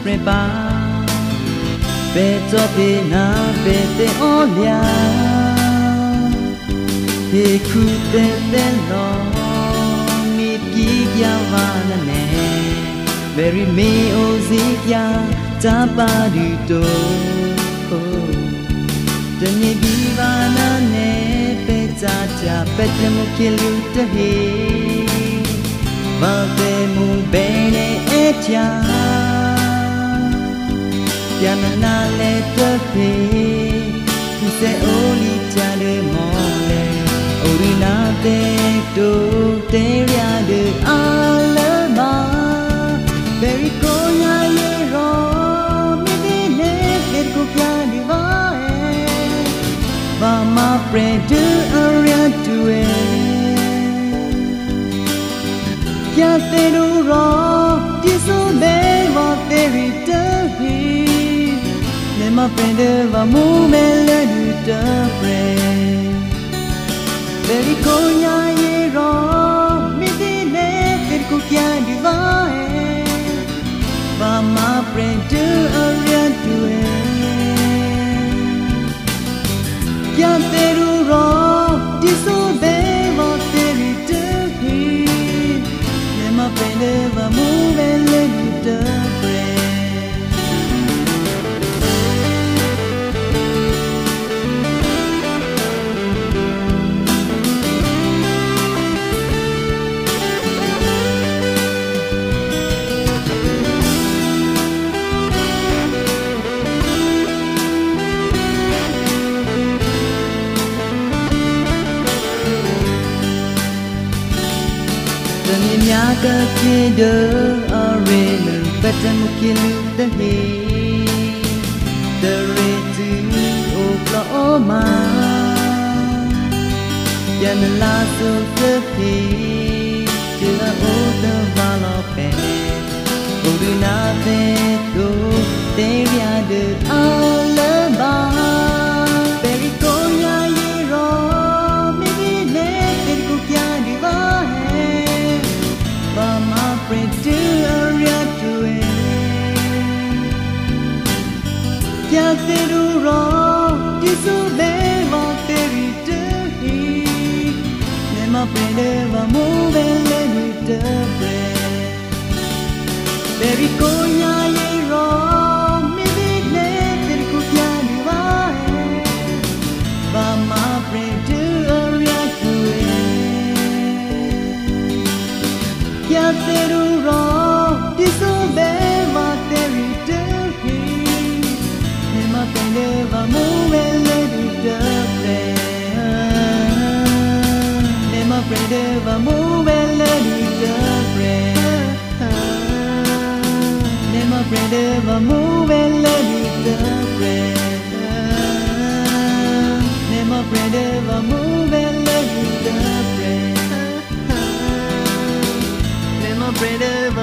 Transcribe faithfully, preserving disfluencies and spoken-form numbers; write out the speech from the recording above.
prepa Beto pena bete olia Ekute de lo mi pia vana ne Very me ozia tapa du to Tene vivana ne peta ja pete mo kilu te he Vate mu bene etia Yana na le te pe Tu se oli tale mole Orina te to te ria de alama Very konya ye ro Mi vine et ko kya di va Va ma prende aria tu e Kya te ru ro Diso me va te ritahi Ne ma prende va mu me le du te pre Very konya ye ro Mi vine et ko kya di va Va ma prende aria tu e Kya te ru ro Diso me va te ritahi Ne ma prende va mu me le du te pre Nyaga kida arena betam kilu dahi Dare tu Oklahoma Yana la so sepi Tila oda valope Orina te to te ria de alaba Very konya ye ro Mi vine te ko kya di va Va ma prende aria tu e Kya te ru ro Diso me va te ritahi Ne ma prende va mu ve le du te pre Very konya ye ro Mi vine te ko kya di va Va ma prende aria tu e Kya te ru ro Diso me va te ritahi Ne ma prende va mu ve le du te pre Ne ma prende va mu ve le du te pre Ne ma prende va mu ve le du te pre Ne ma prende va mu ve le du te pre Prende